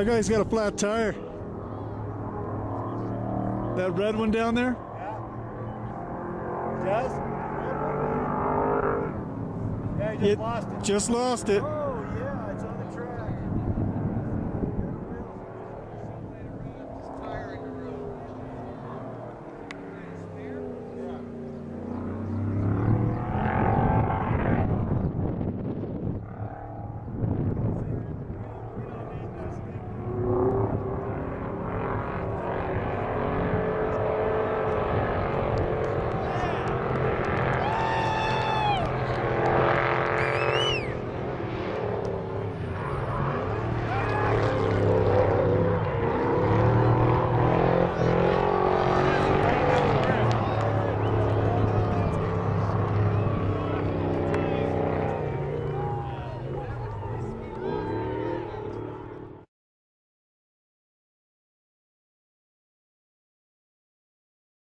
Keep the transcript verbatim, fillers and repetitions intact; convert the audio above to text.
That guy's got a flat tire. That red one down there? Yeah. Does? Yeah, he just It lost it. just lost it.